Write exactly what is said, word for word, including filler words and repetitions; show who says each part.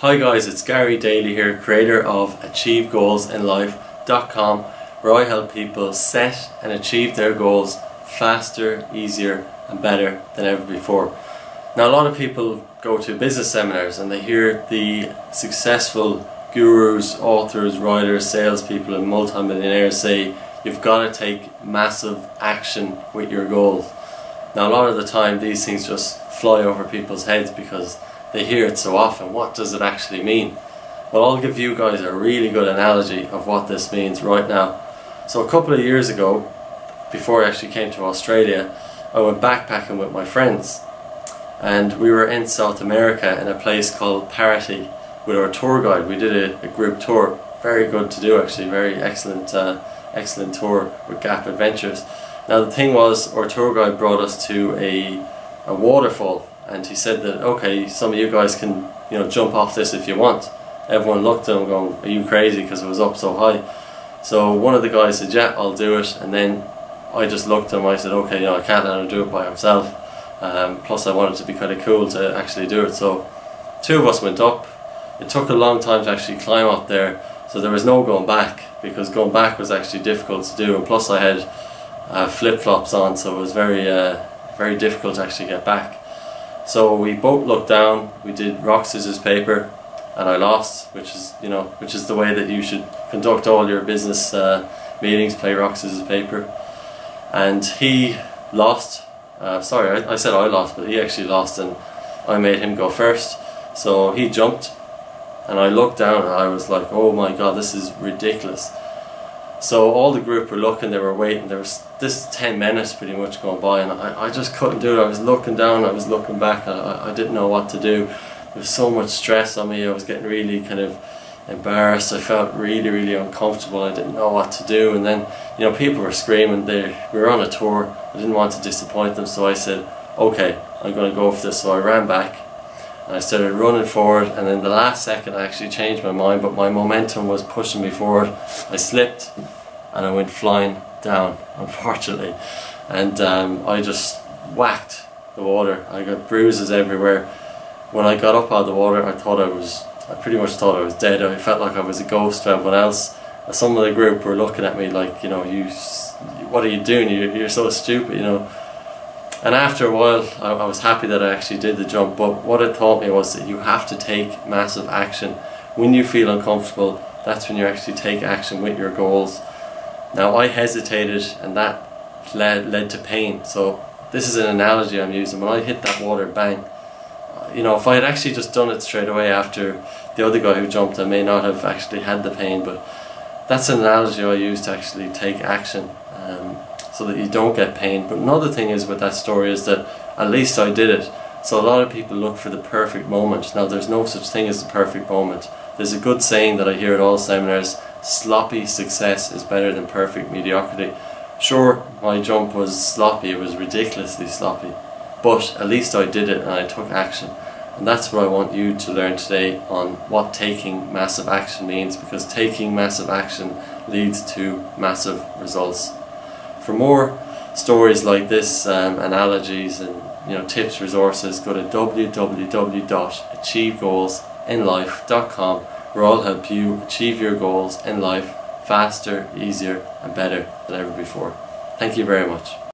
Speaker 1: Hi guys, it's Gary Daly here, creator of achieve goals in life dot com, where I help people set and achieve their goals faster, easier and better than ever before. Now, a lot of people go to business seminars and they hear the successful gurus, authors, writers, salespeople and multimillionaires say you've got to take massive action with your goals. Now, a lot of the time these things just fly over people's heads because they hear it so often. What does it actually mean? Well, I'll give you guys a really good analogy of what this means right now. So a couple of years ago, before I actually came to Australia, I went backpacking with my friends and we were in South America in a place called Parati with our tour guide. We did a, a group tour, very good to do actually, very excellent uh, excellent tour with Gap Adventures. Now the thing was, our tour guide brought us to a, a waterfall, and he said that, okay, some of you guys can, you know, jump off this if you want. Everyone looked at him going, are you crazy, because it was up so high. So one of the guys said, yeah, I'll do it, and then I just looked at him, I said, okay, you know, I can't let him do it by himself. Um, plus I wanted to be kind of cool to actually do it. So two of us went up. It took a long time to actually climb up there, so there was no going back, because going back was actually difficult to do, and plus I had uh, flip-flops on, so it was very, uh, very difficult to actually get back. So we both looked down, we did rock, scissors, paper, and I lost, which is, you know, which is the way that you should conduct all your business uh, meetings, play rock, scissors, paper. And he lost, uh, sorry, I, I said I lost, but he actually lost, and I made him go first. So he jumped, and I looked down and I was like, oh my god, this is ridiculous. So all the group were looking, they were waiting, there was this ten minutes pretty much going by, and I, I just couldn't do it. I was looking down, I was looking back, I, I didn't know what to do. There was so much stress on me, I was getting really kind of embarrassed, I felt really really uncomfortable, I didn't know what to do. And then, you know, people were screaming, they, we were on a tour, I didn't want to disappoint them, so I said, okay, I'm going to go for this. So I ran back and I started running forward, and then the last second I actually changed my mind, but my momentum was pushing me forward. I slipped and I went flying down, unfortunately, and um, I just whacked the water. I got bruises everywhere. When I got up out of the water, I thought I was, I pretty much thought I was dead. I felt like I was a ghost to everyone else. Some of the group were looking at me like, you know, you, what are you doing? You're, you're so stupid, you know. And after a while, I, I was happy that I actually did the jump, but what it taught me was that you have to take massive action. When you feel uncomfortable, that's when you actually take action with your goals. Now, I hesitated, and that led, led to pain. So this is an analogy I'm using. When I hit that water, bang, you know, if I had actually just done it straight away after the other guy who jumped, I may not have actually had the pain, but that's an analogy I use to actually take action. Um, so that you don't get pain. But another thing is with that story is that at least I did it. So a lot of people look for the perfect moment. Now, there's no such thing as the perfect moment. There's a good saying that I hear at all seminars: sloppy success is better than perfect mediocrity. Sure, my jump was sloppy, it was ridiculously sloppy, but at least I did it and I took action. And that's what I want you to learn today on what taking massive action means, because taking massive action leads to massive results. For more stories like this, um, analogies and, you know, tips, resources, go to w w w dot achieve goals in life dot com, where I'll help you achieve your goals in life faster, easier and better than ever before. Thank you very much.